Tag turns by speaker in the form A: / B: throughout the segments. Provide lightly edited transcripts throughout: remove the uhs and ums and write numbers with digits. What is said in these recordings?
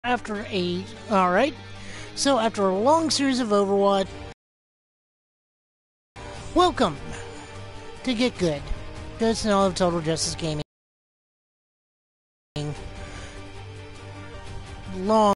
A: Alright. So, after a long series of Overwatch, welcome to Get Good. Good and all of Total Justice Gaming. Long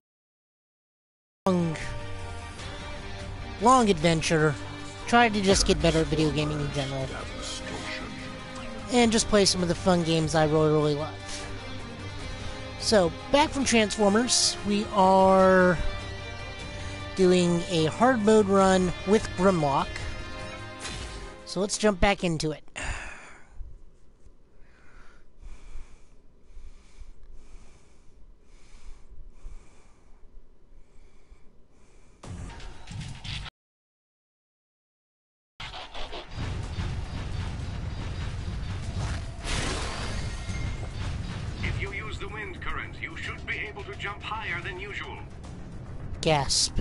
A: adventure. Try to just get better at video gaming in general. And just play some of the fun games I really love. So, back from Transformers, we are doing a hard mode run with Grimlock. So let's jump back into it.
B: If you use the wind current, you should be able to jump higher than usual.
A: Gasp.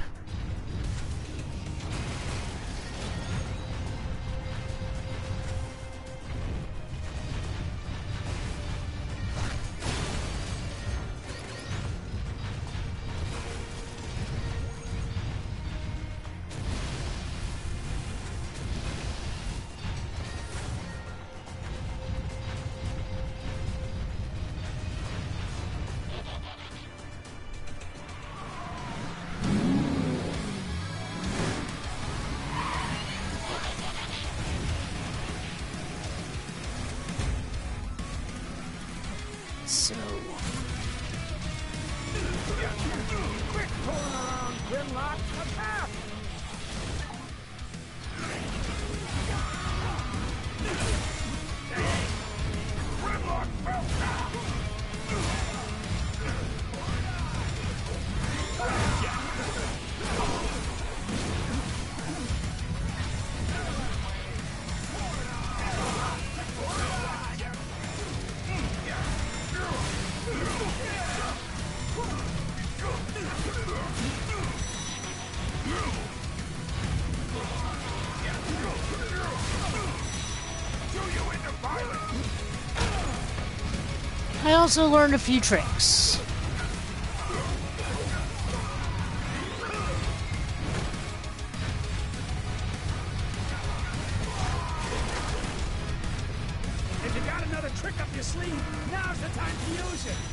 A: So...
C: Quick, pulling around, Grimlock, attack! Grimlock fell down!
A: I also learned a few tricks.
C: If you got another trick up your sleeve, now's the time to use it!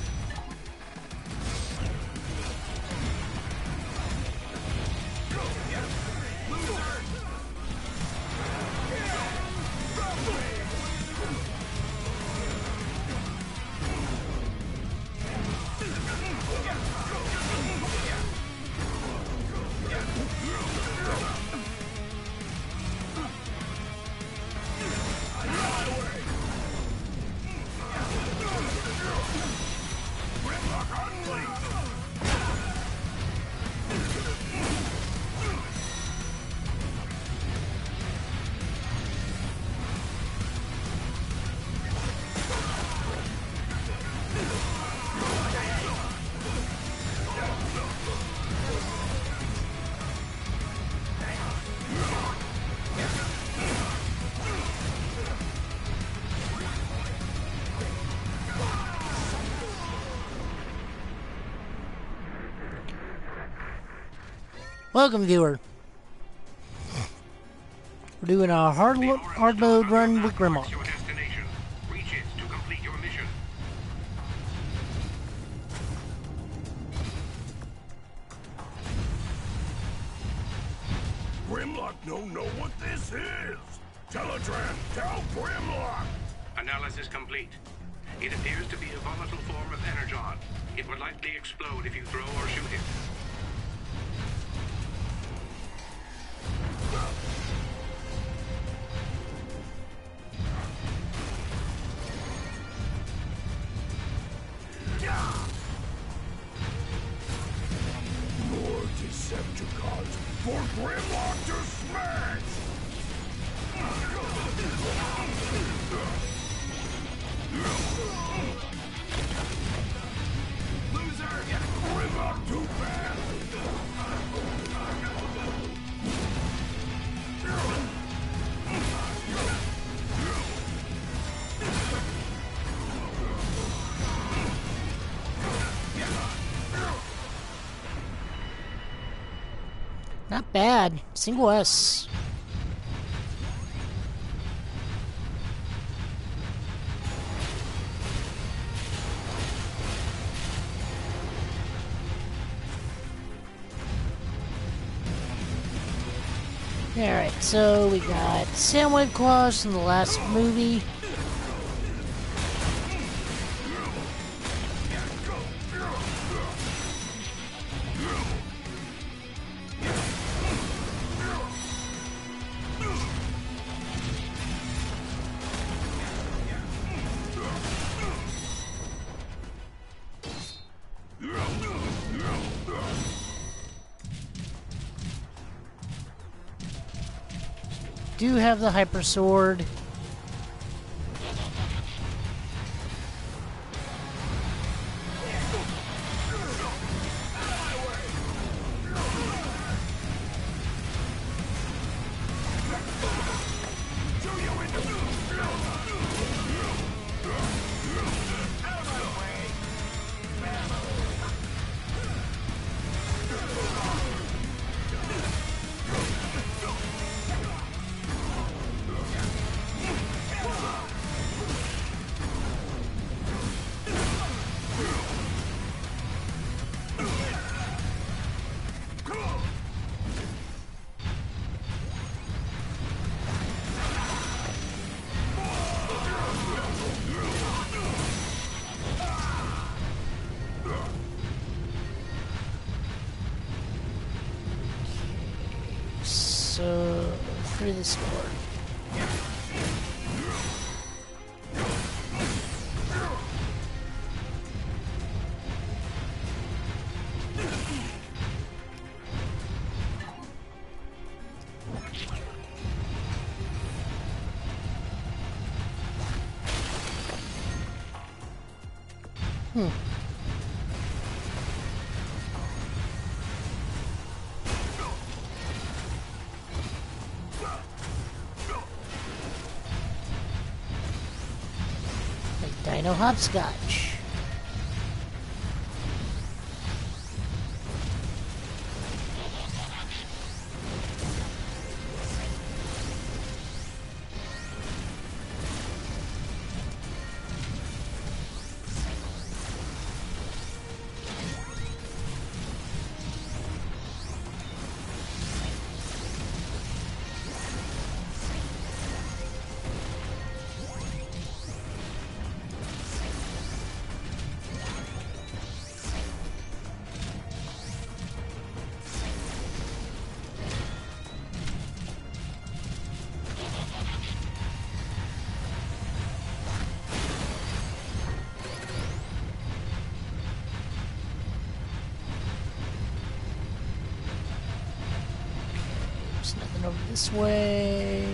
A: Welcome, viewer. We're doing a hard mode run with Grimlock.
B: Your destination. Reach it to complete your mission.
C: Grimlock don't know what this is! Teletran, tell Grimlock!
B: Analysis complete. It appears to be a volatile form of energon. It will likely explode if you throw or shoot it.
C: More Decepticons for Grimlock to smash! Loser! Grimlock too fast!
A: Not bad. Single S. Alright, so we got Soundwave Claws from the last movie. Do have the Hyper Sword. So, through the sword. Dino Hopscotch. There's nothing over this way.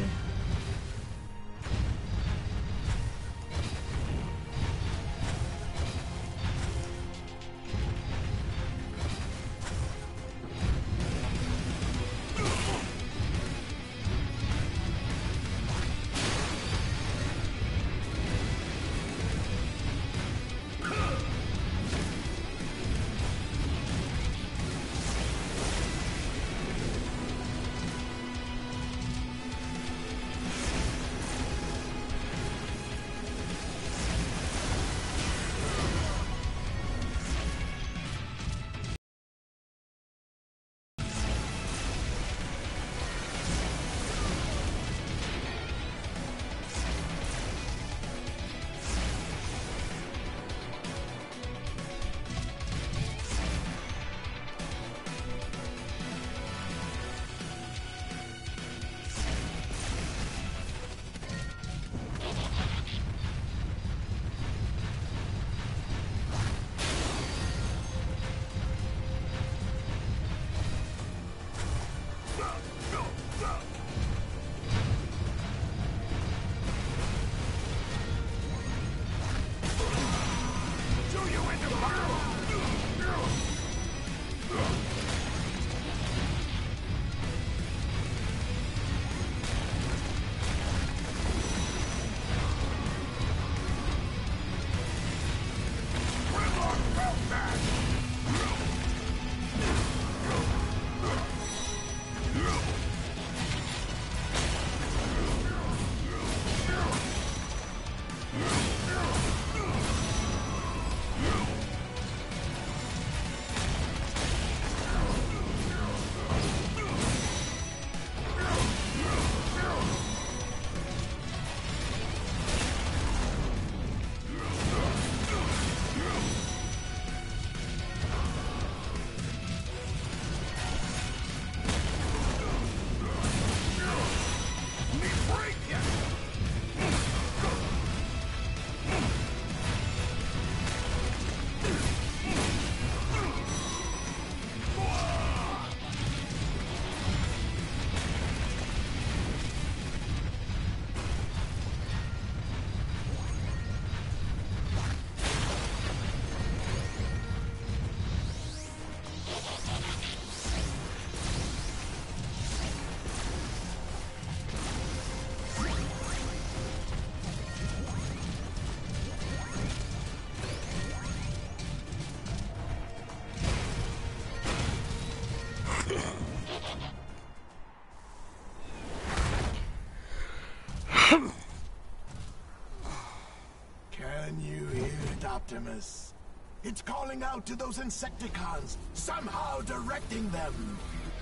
C: Optimus. It's calling out to those Insecticons, somehow directing them.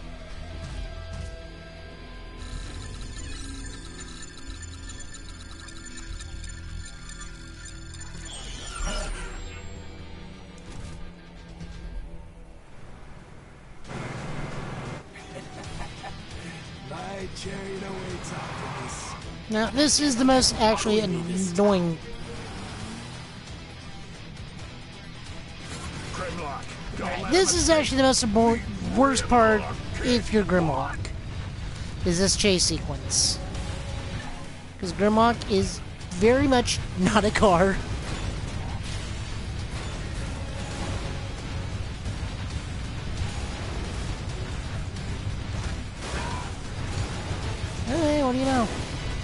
C: My chariot awaits, Optimus.
A: Now, this is the most actually annoying.
C: Grimlock, don't let
A: This
C: him
A: is actually the most worst part if you're Grimlock. Is this chase sequence. Because Grimlock is very much not a car. Hey, what do you know?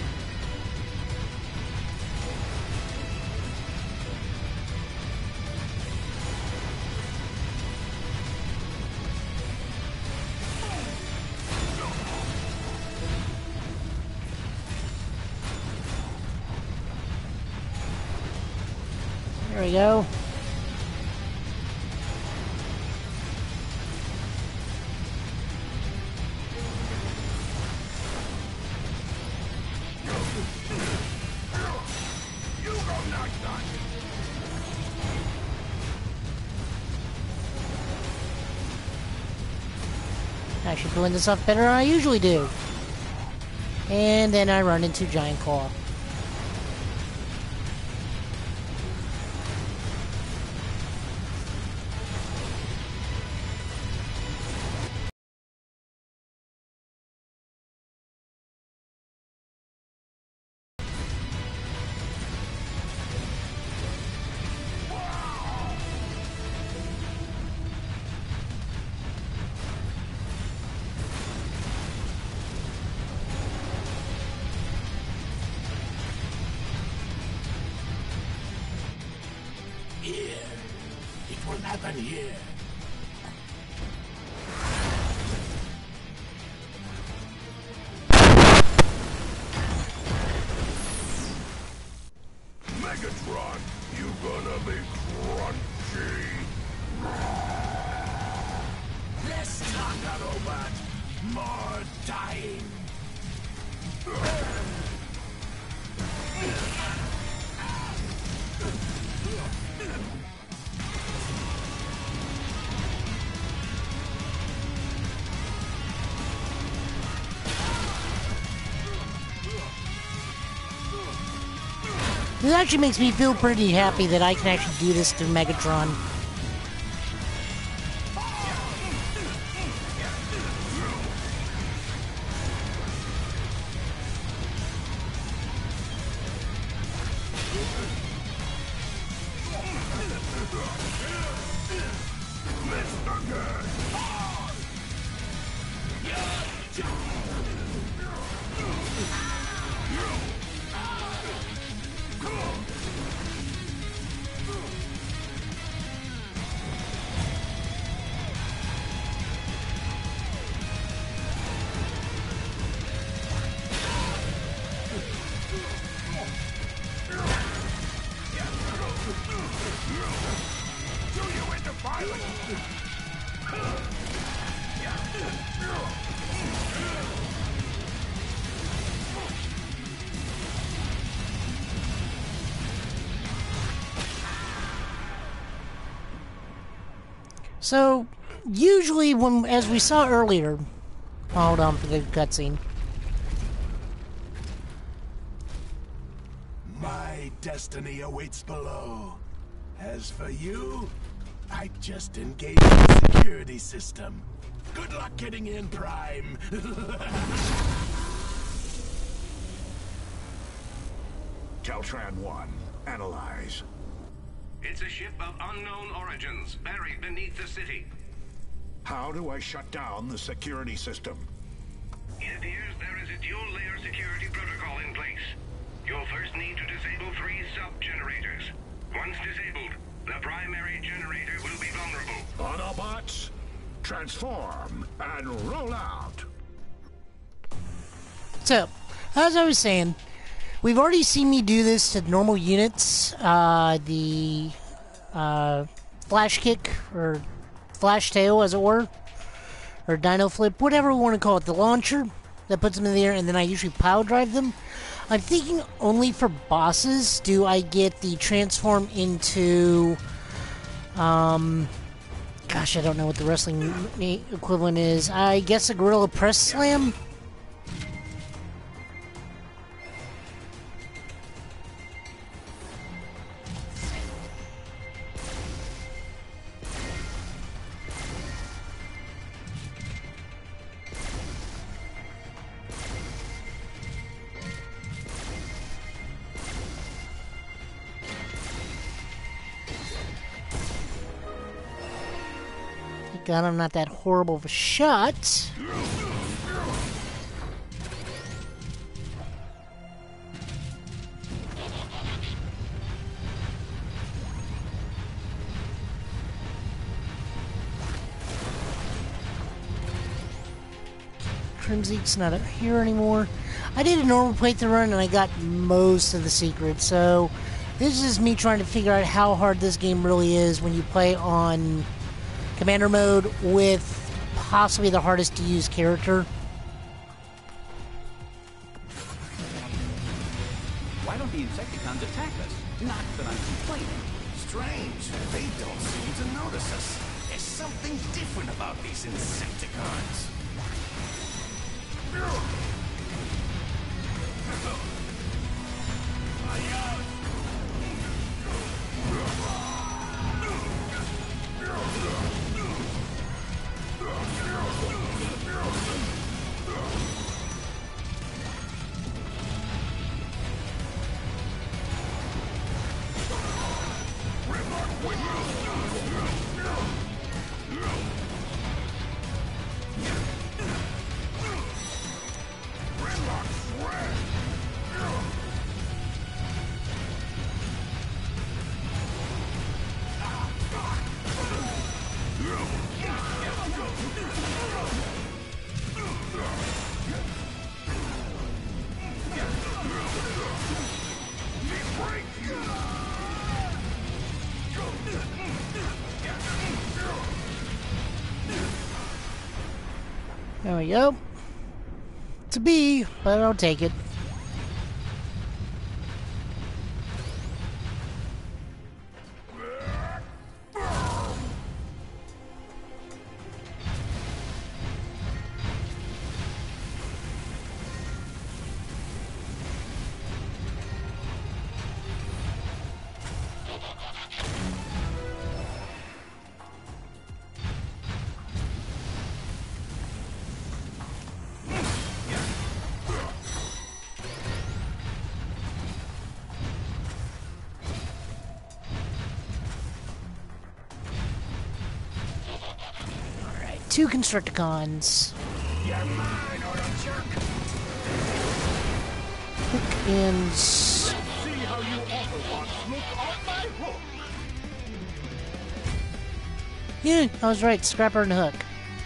A: There we go.
C: You go knock knock.
A: I should pull this off better than I usually do. And then I run into Giant Claw.
C: Here. It will happen here. Megatron, you gonna be crunchy. Less talk, robot. More dying.
A: This actually makes me feel pretty happy that I can actually do this through Megatron. So, usually when, as we saw earlier, hold on for the cutscene.
C: My destiny awaits below. As for you, I just engaged the security system. Good luck getting in, Prime.
D: Caltran 1, analyze.
B: It's a ship of unknown origins, buried beneath the city.
D: How do I shut down the security system?
B: It appears there is a dual-layer security protocol in place. You'll first need to disable 3 sub-generators. Once disabled, the primary generator will be vulnerable.
D: Autobots, transform and roll out.
A: So, as I was saying, we've already seen me do this to normal units. The flash kick, or flash tail, as it were, or dino flip, whatever we want to call it, the launcher that puts them in the air, and then I usually pile drive them. I'm thinking only for bosses do I get the transform into, gosh, I don't know what the wrestling equivalent is. I guess a gorilla press slam? God, I'm not that horrible of a shot. Crimzeek's not here anymore. I did a normal playthrough run and I got most of the secrets, so this is me trying to figure out how hard this game really is when you play on Commander mode with possibly the hardest to use character.
E: Why don't the Insecticons attack us? Not that I'm complaining.
C: Strange. They don't seem to notice us. There's something different about these Insecticons.
A: There we go. It's a B, but I'll take it. Two Constructicons. Hook and...
D: See how you Autobots look on my hook.
A: Yeah, I was right. Scrapper and Hook.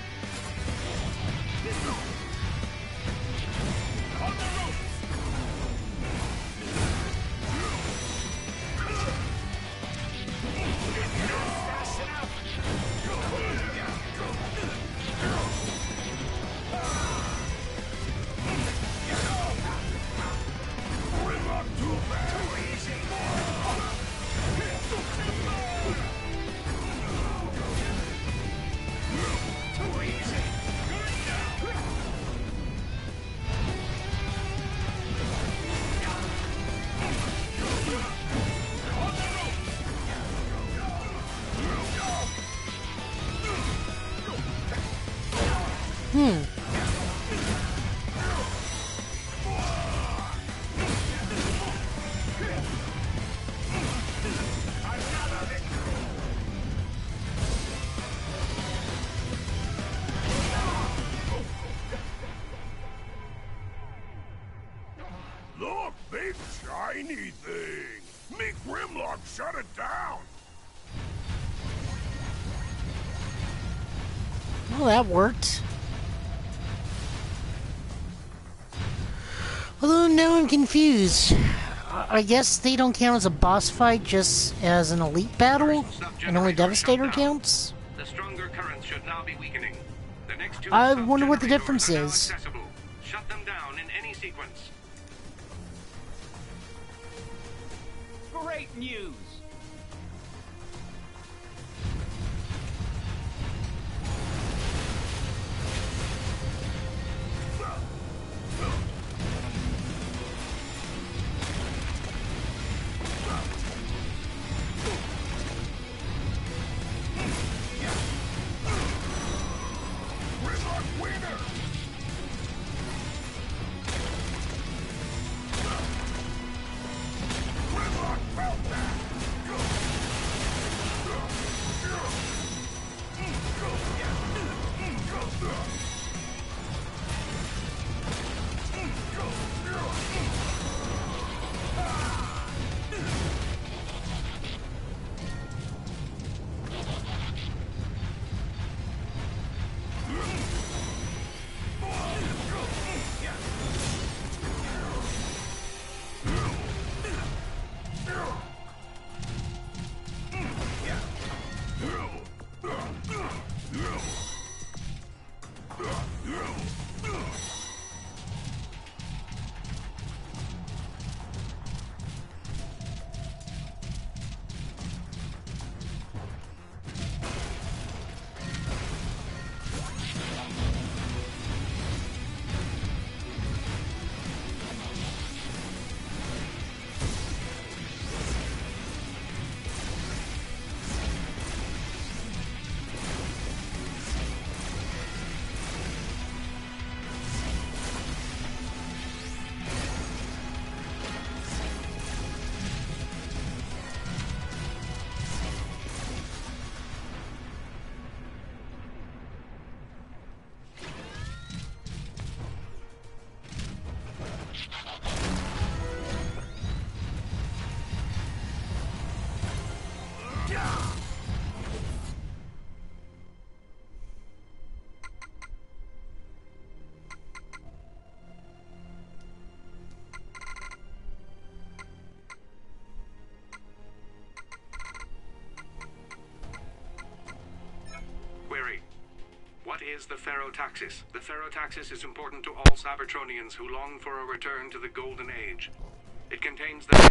C: Look, big shiny thing. Me Grimlock shut it down.
A: Well, that worked. Although now I'm confused. I guess they don't count as a boss fight, just as an elite battle, and only Devastator counts?
B: The stronger currents should now be weakening. The next two
A: I wonder what the
B: sub-generators
A: difference
B: are now
A: is.
B: accessible. Shut them down in any sequence.
E: Great news!
B: What is the Ferrotaxis? The Ferrotaxis is important to all Cybertronians who long for a return to the Golden Age. It contains the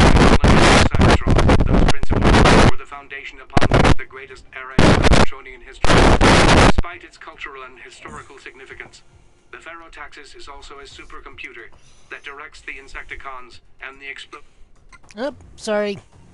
B: Cybertron. Those principles were the foundation upon which the greatest era in Cybertronian history. Despite its cultural and historical significance, the Ferrotaxis is also a supercomputer that directs the Insecticons and the
A: Oh, sorry.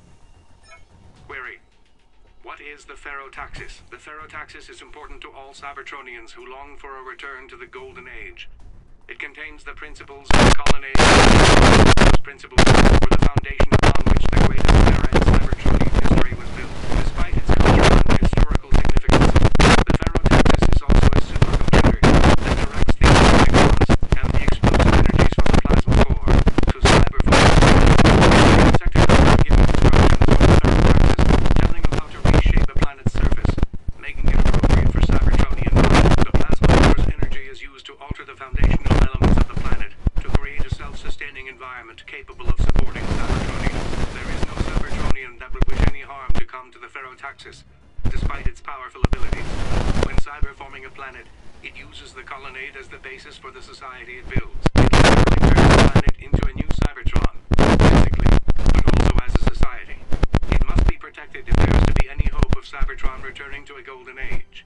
B: Query. What is the Ferrotaxis? The Ferrotaxis is important to all Cybertronians who long for a return to the Golden Age. It contains the principles of the colonnade. Those principles were the foundation upon which the greatest era in Cybertronian history was built. Despite its cultural and historical significance, the Ferrotaxis is also a supercomputer that directs the Insecticons and the explosive energies from the plasma core to cyberforms. The Insecticons are given instructions from the Ferrotaxis telling them how to reshape the planet's surface, making it appropriate for Cybertronian life. The plasma core's energy is used to alter the foundational elements of the planet to create a self-sustaining environment capable of supporting Cybertronians. There is no Cybertronian that would wish any harm to come to the Ferrotaxis, despite its powerful abilities. When cyberforming a planet, it uses the colonnade as the basis for the society it builds. It literally turns the planet into a new Cybertron, physically, but also as a society. It must be protected if there is to be any hope of Cybertron returning to a golden age.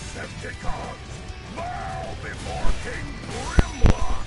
C: Decepticons! Bow before King Grimlock!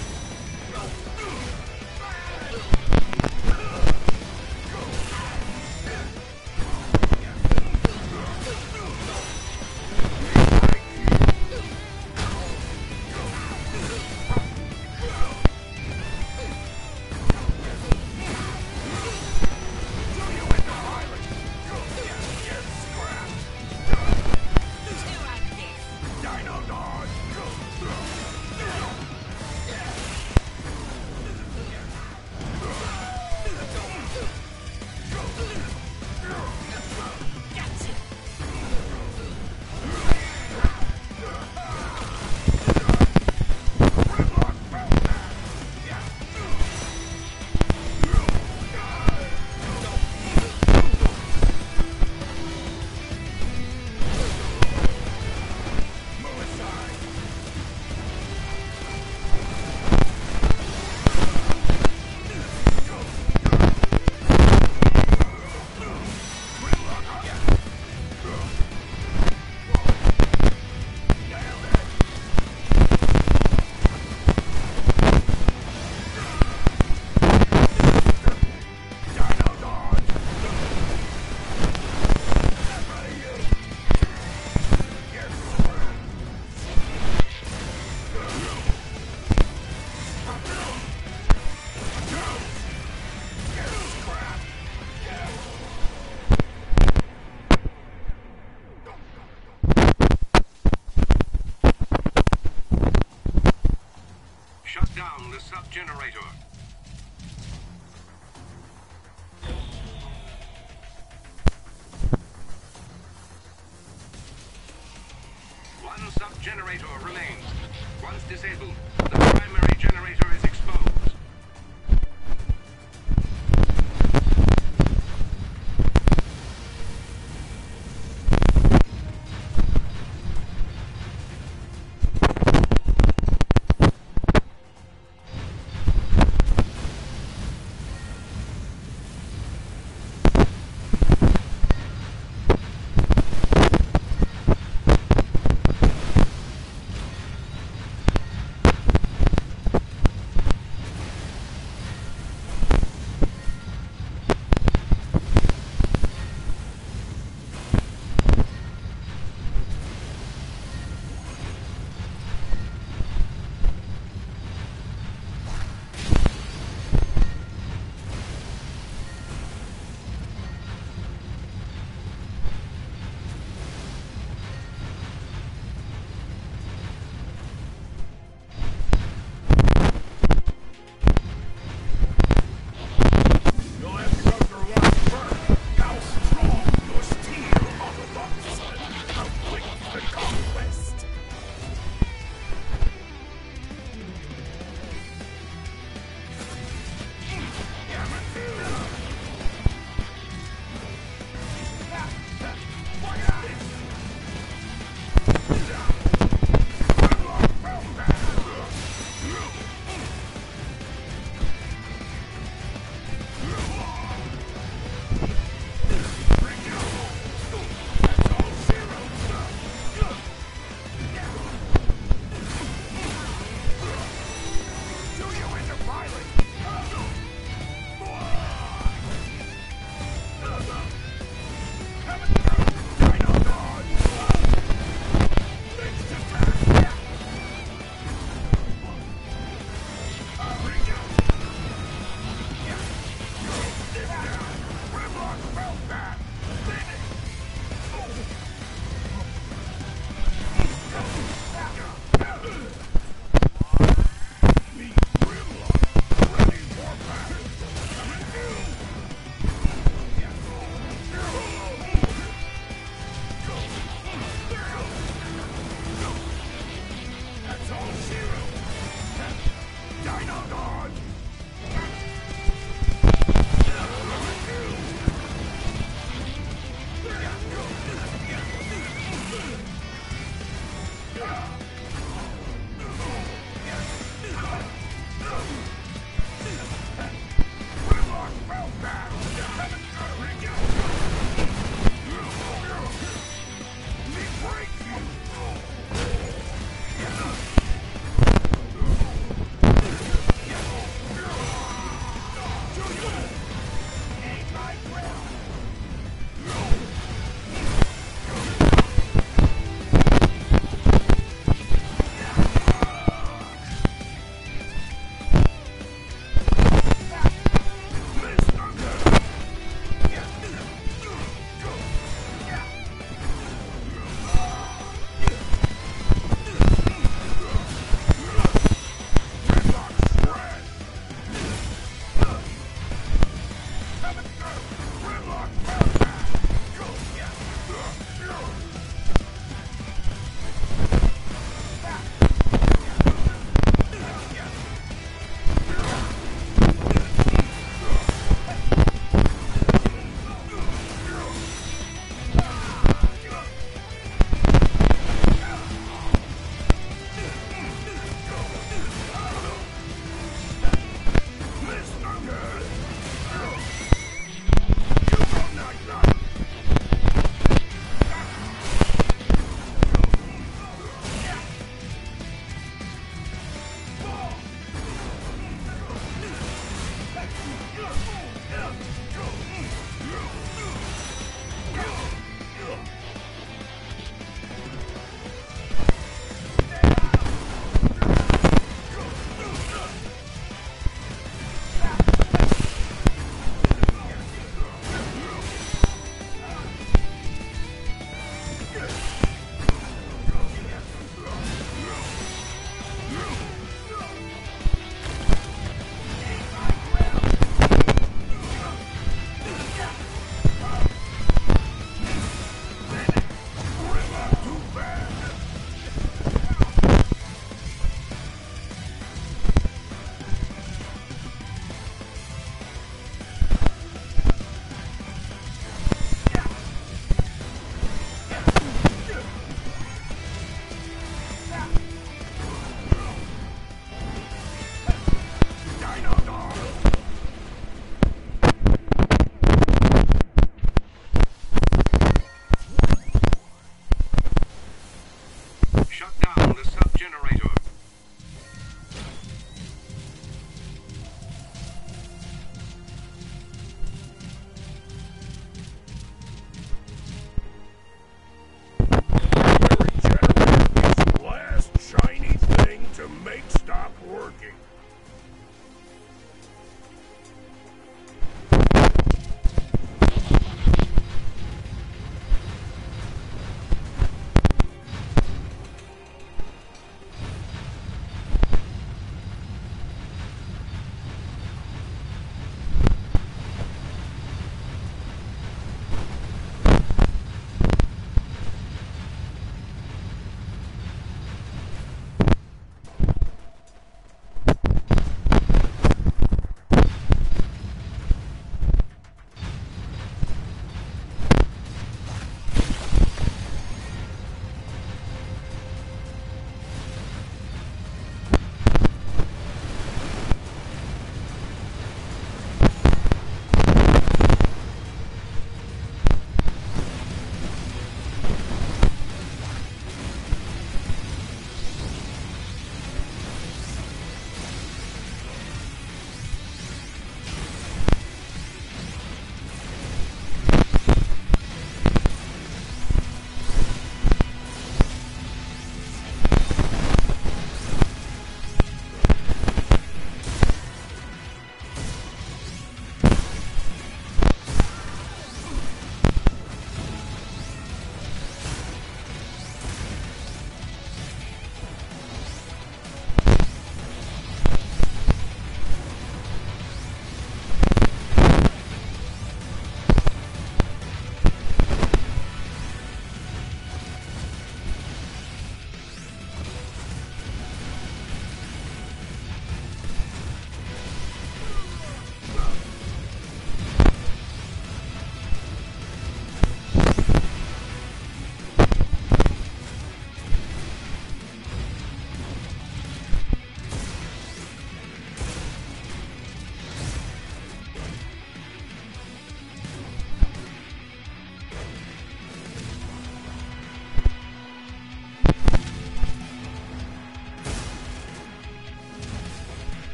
B: Shut down the sub-generator. One sub-generator remains. Once disabled, the primary generator is exposed.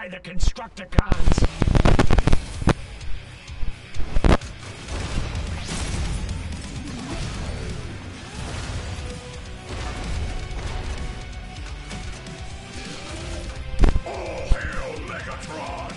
C: by the Constructicons!
D: All hail Megatron!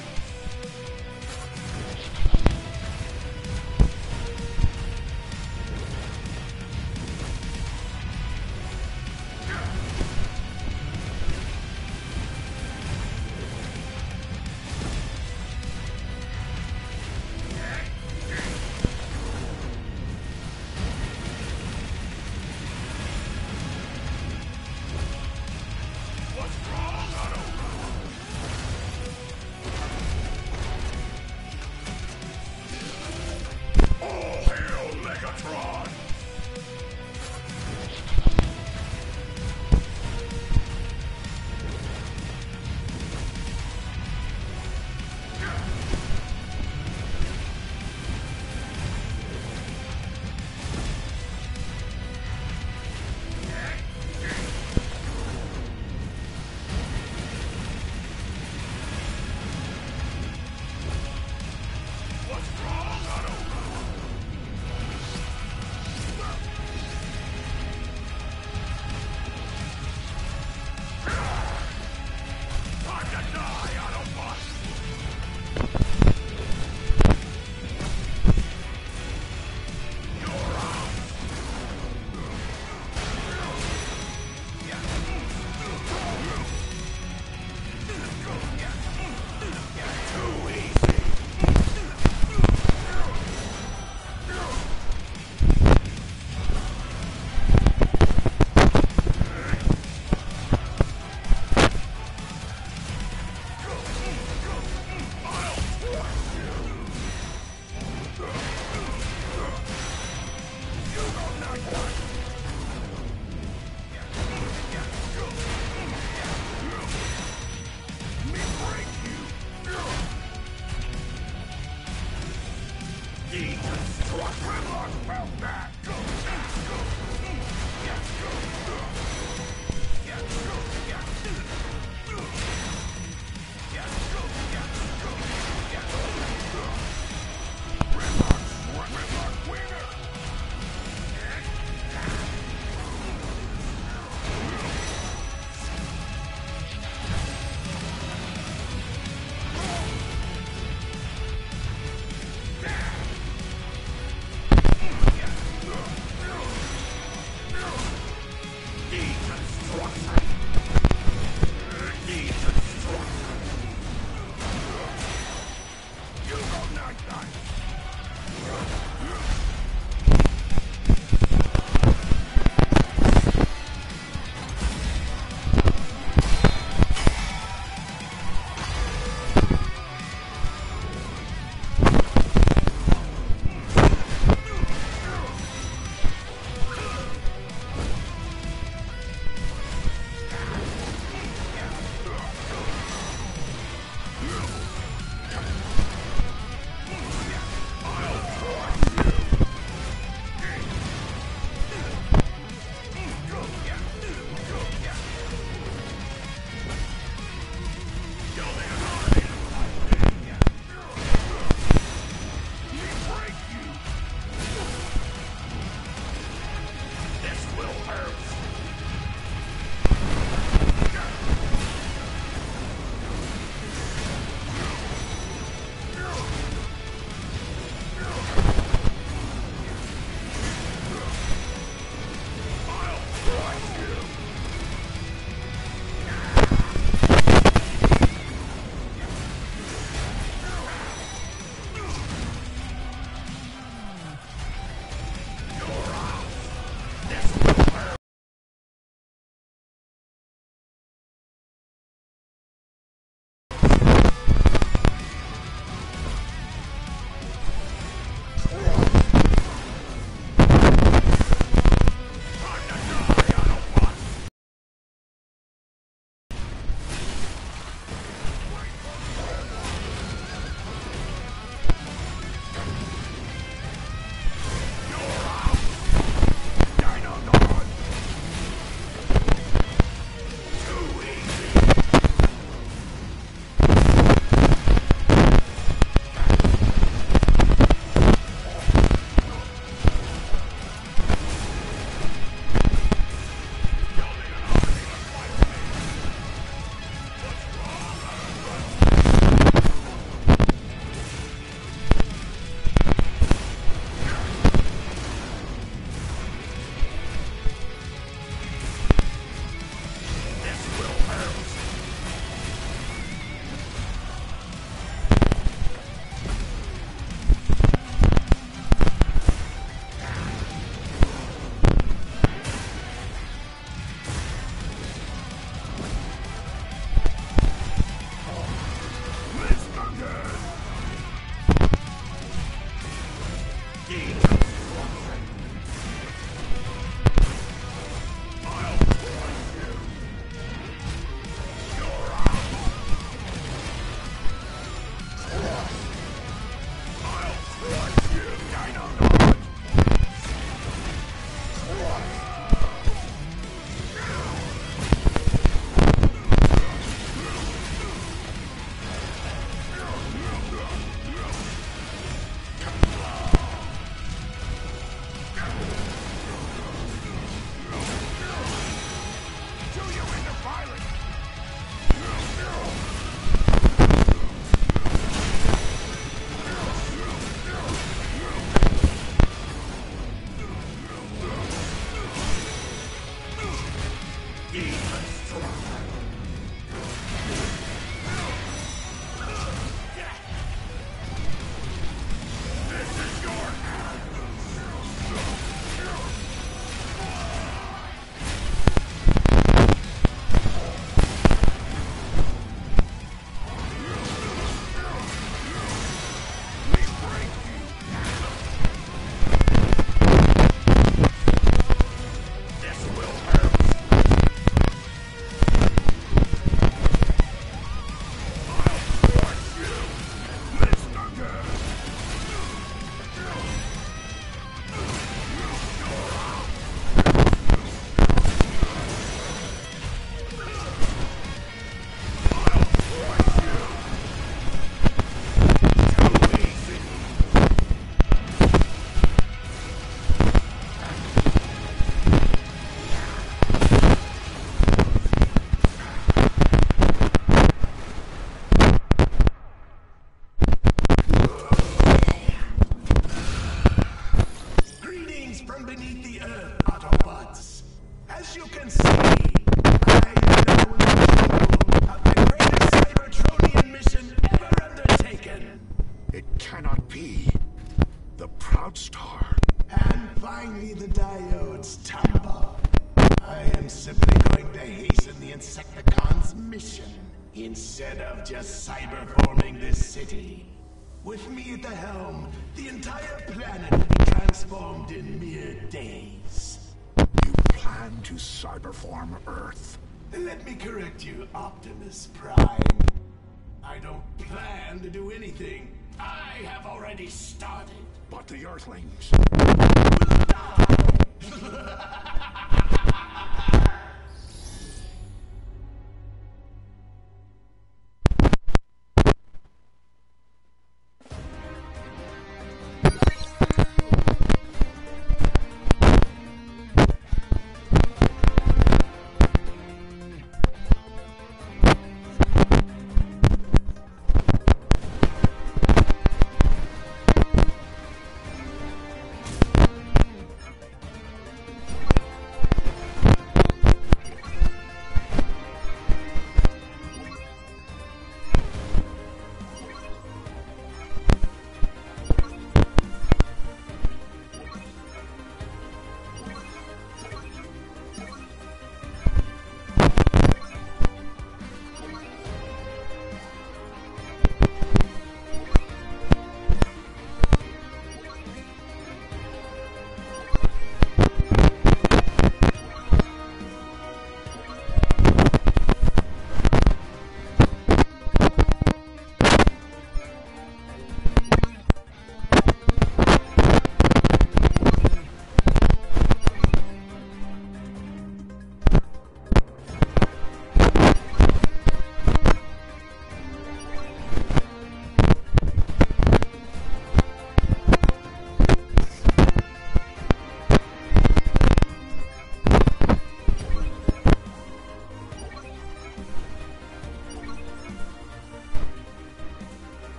C: beneath the earth, Autobots. As you can see, I am now in control of the greatest Cybertronian mission ever undertaken.
D: It cannot be. The Proudstar.
C: And finally the diodes tumble. I am simply going to hasten the Insecticons' mission, instead of just cyberforming this city. With me at the helm, the entire planet will be transformed in mere days.
D: You plan to cyberform Earth.
C: Let me correct you, Optimus Prime. I don't plan to do anything. I have already started.
D: But the Earthlings.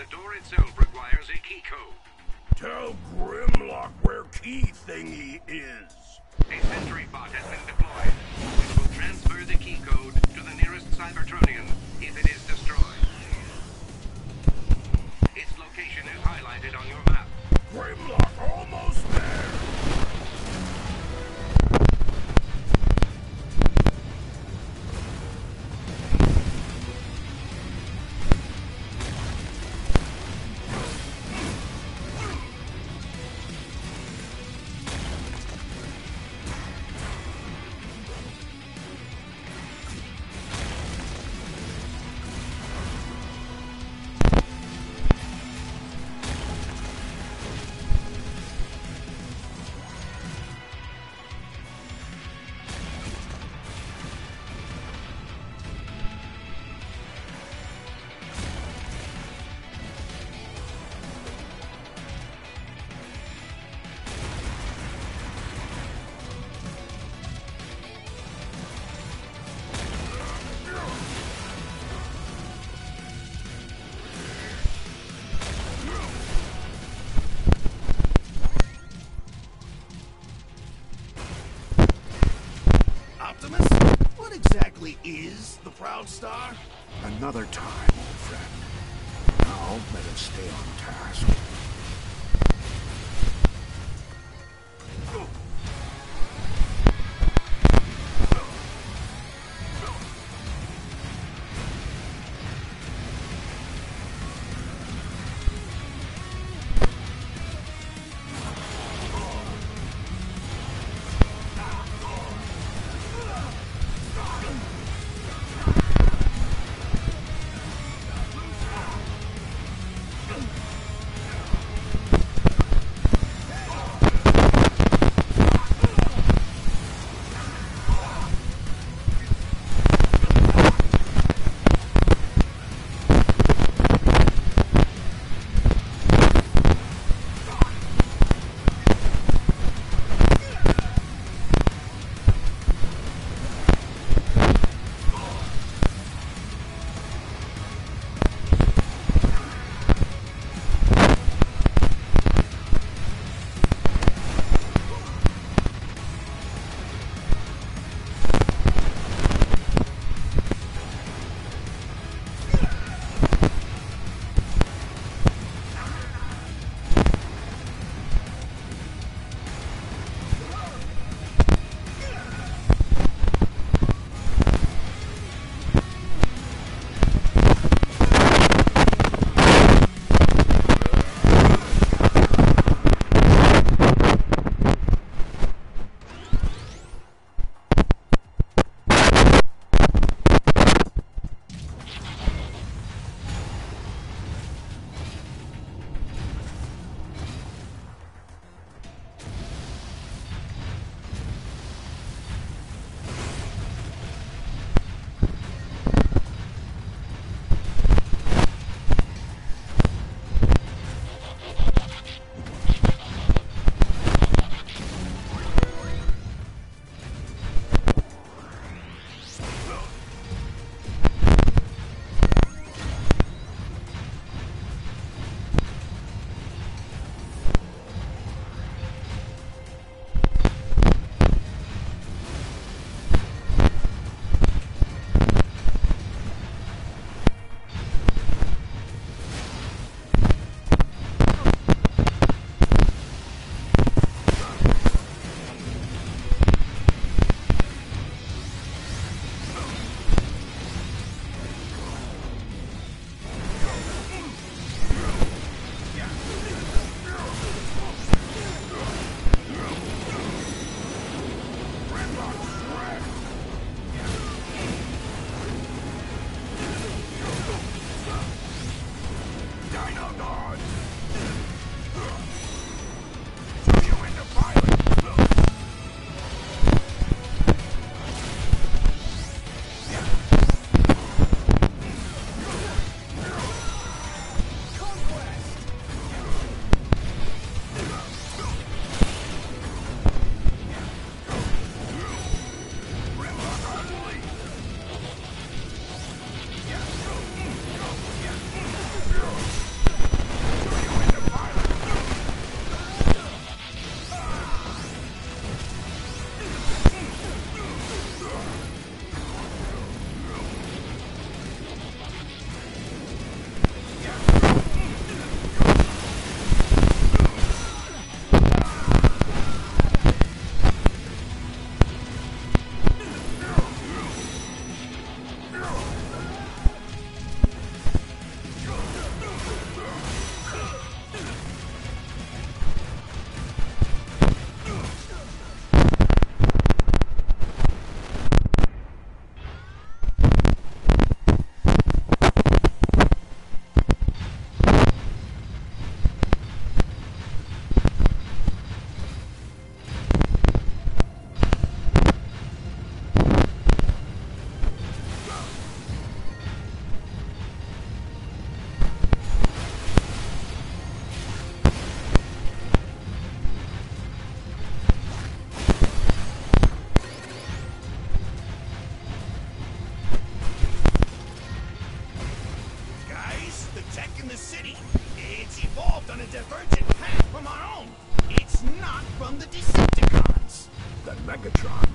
B: The door itself requires a key code.
D: Tell Grimlock where key thingy is.
B: A sentry bot has been deployed, which will transfer the key code to the nearest Cybertronian if it is destroyed. Its location is highlighted on your map.
D: Grimlock almost there.
C: Optimus? What exactly is the Proud Star?
D: Another time, old friend. Now, let us stay on task.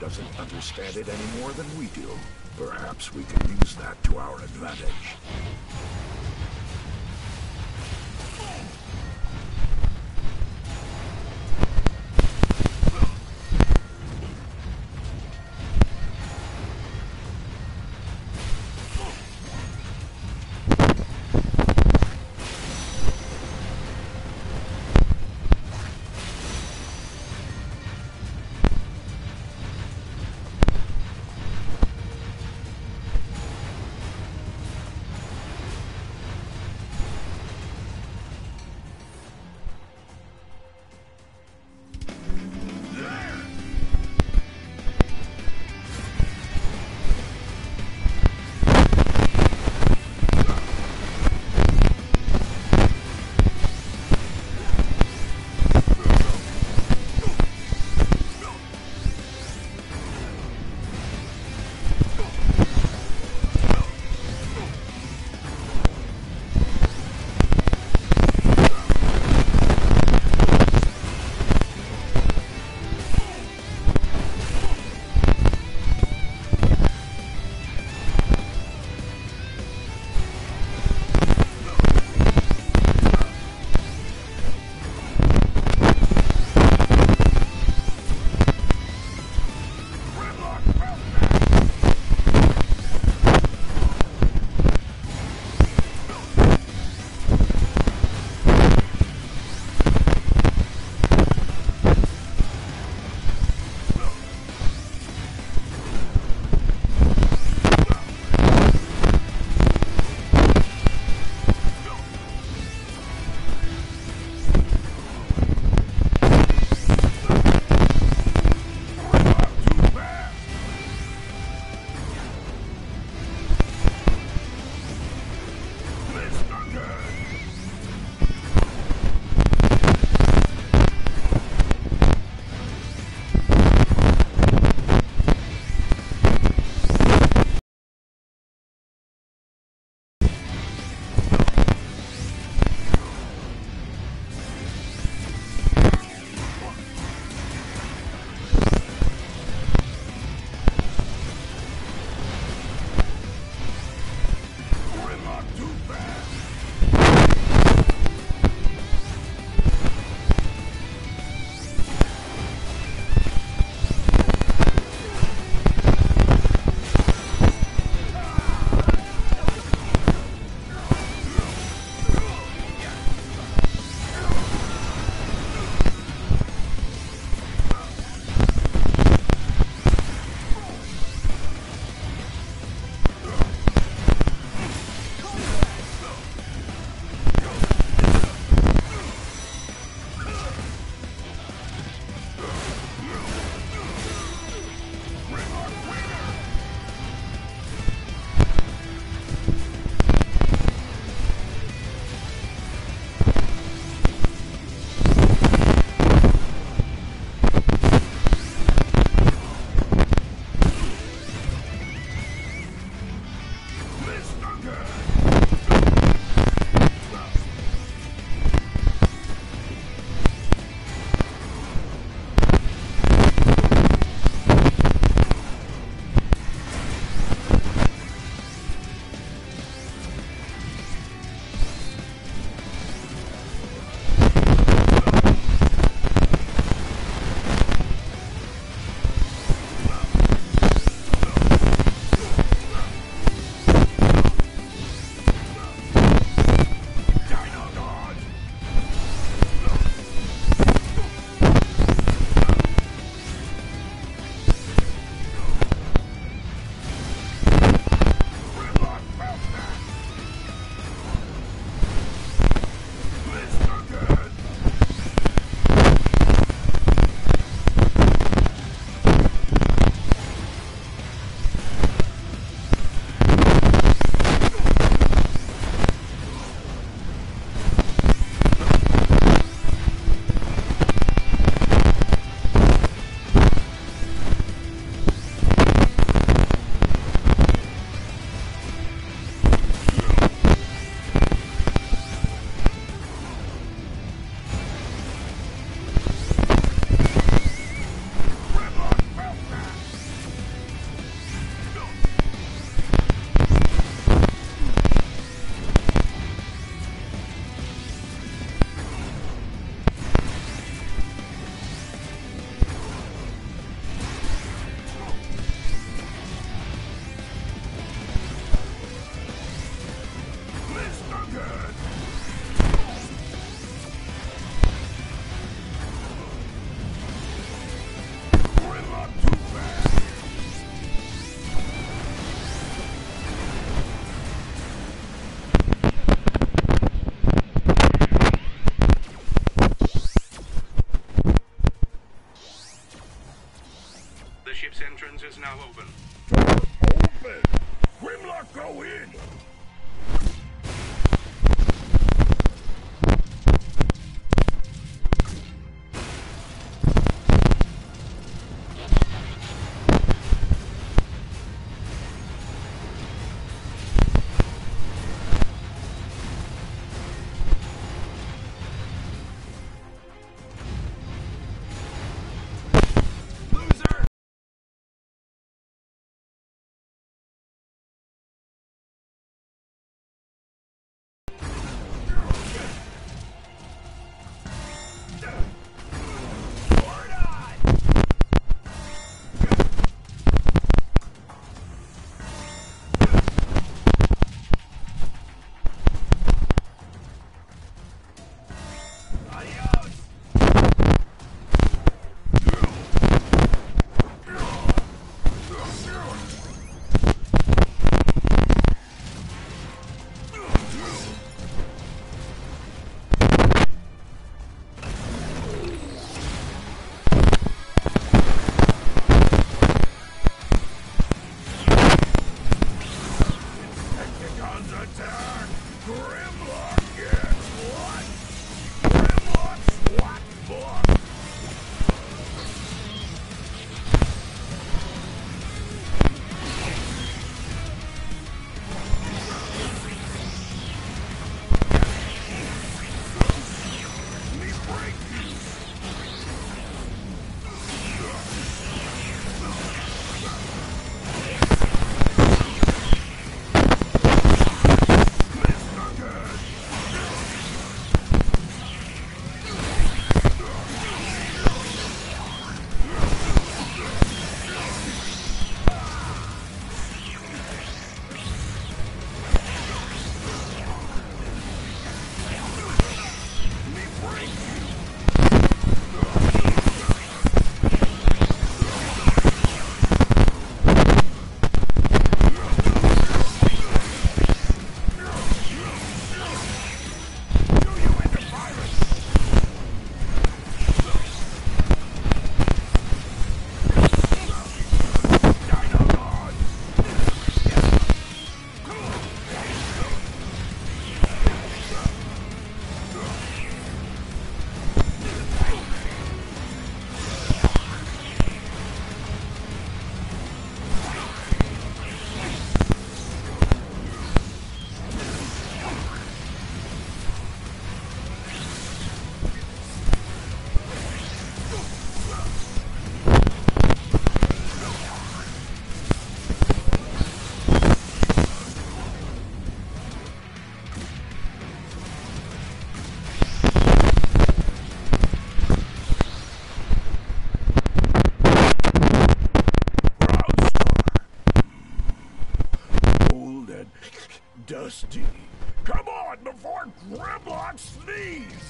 D: doesn't understand it any more than we do. Perhaps we can use that to our advantage.
B: ship's entrance is now open.
D: Open! Grimlock, go in! Dusty. Come on before Grimlock sneeze!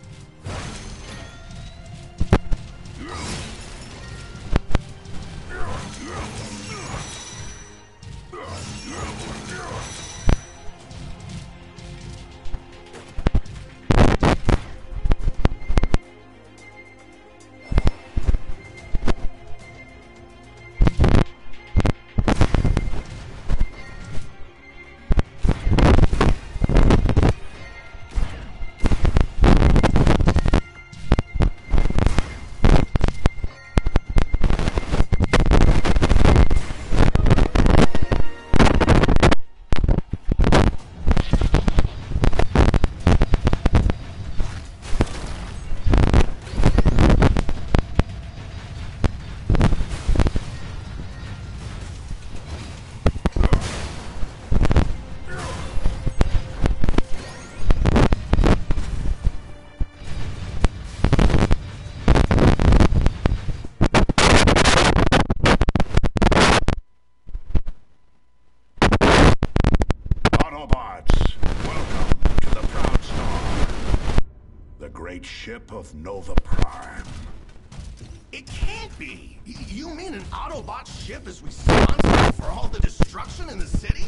D: Autobots, welcome to the Proud Star, the great ship of Nova Prime.
C: It can't be! You mean an Autobot ship is responsible for all the destruction in the city?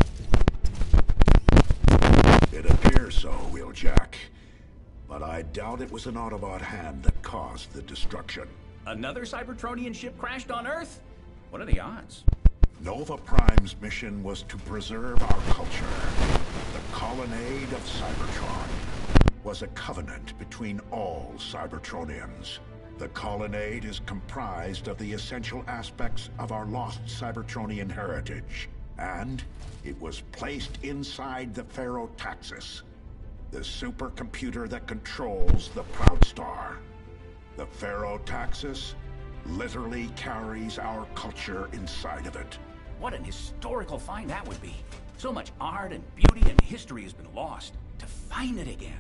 D: It appears so, Wheeljack. But I doubt it was an Autobot hand that caused the destruction.
E: Another Cybertronian ship crashed on Earth? What are the odds?
D: Nova Prime's mission was to preserve our culture. The Colonnade of Cybertron was a covenant between all Cybertronians. The Colonnade is comprised of the essential aspects of our lost Cybertronian heritage, and it was placed inside the Pharaoh-Taxis, the supercomputer that controls the Proudstar. The Pharaoh-Taxis literally carries our culture inside of it.
E: What an historical find that would be. So much art and beauty and history has been lost. To find it again.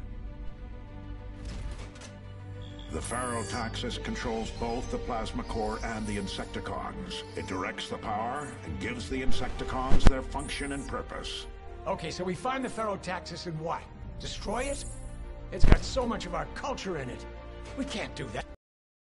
D: The Pharaoh-Taxis controls both the Plasma Core and the Insecticons. It directs the power and gives the Insecticons their function and purpose.
C: Okay, so we find the Pharaoh-Taxis and what? Destroy it? It's got so much of our culture in it. We can't do that.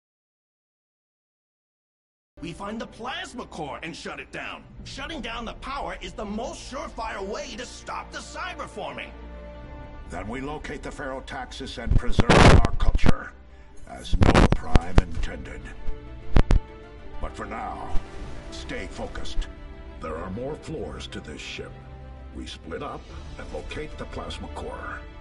F: We find the Plasma Core and shut it down. Shutting down the power is the most surefire way to stop the cyberforming.
D: Then we locate the Pharaoh-Taxis and preserve our culture, as Nova Prime intended. But for now, stay focused. There are more floors to this ship. We split up and locate the Plasma Core.